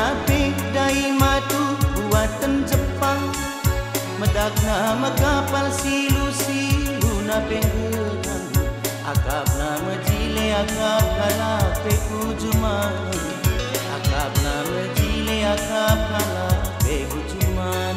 napik dai madu buatan Jepang. Medak nama kapal silu-silu napik gedang. Akap nama jile akap kalape kujuman. Akap nama jile akap kalape kujuman.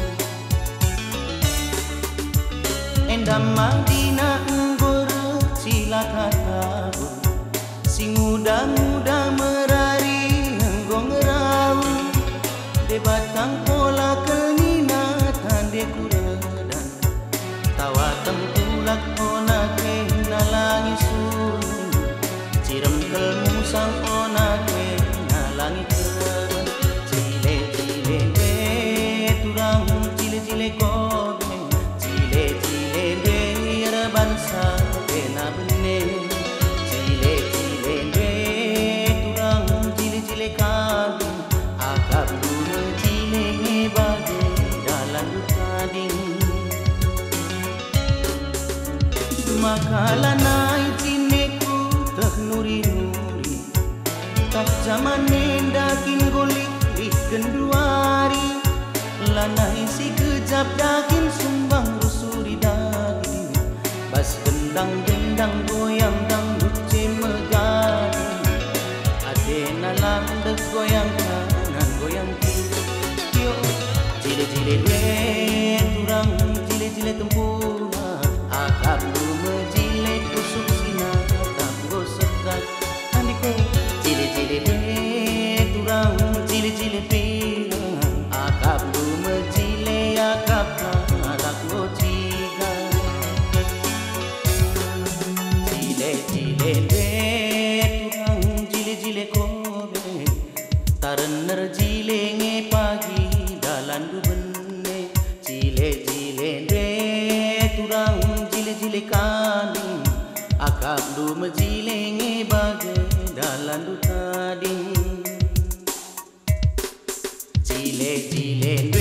Endam Madinah nggore sila katabu. Sing muda-muda merari enggong rau. De batang pola kelina tande kuredan. Tawa tengkulak ona ke nalangi sun. Cirem kelmusang ona ke nalangi kereban. Cile-cile be turang cile-cile kobe. Cile-cile be reban sa bena bene. Cile-cile be turang cile-cile kabi. Akap dulu cile ngebage dalam kading. Makala nai cineku tak nuri-nuri. Tak zaman mendakin golik di kenduari. Lanai si kejap dakin sumbang rusuri daging. Bas gendang-gendang goyang dangdut cemegadi. Adena landek goyang kanan goyang kiri. Yo cile-cile dwe turang cile-cile tempura. Akap lume cile kusuk sina tanggo sekat. Andiko cile-cile dwe turang cile-cile pira. Akap lume cile akap tanggo ciga. Cile-cile dwe turang cile-cile kobe. Tarener cile nge pagi dalan du benne. Cile-cile dwe turang cile-cile kaning. Akap lume cile nge bage dalan du kading. Cile-cile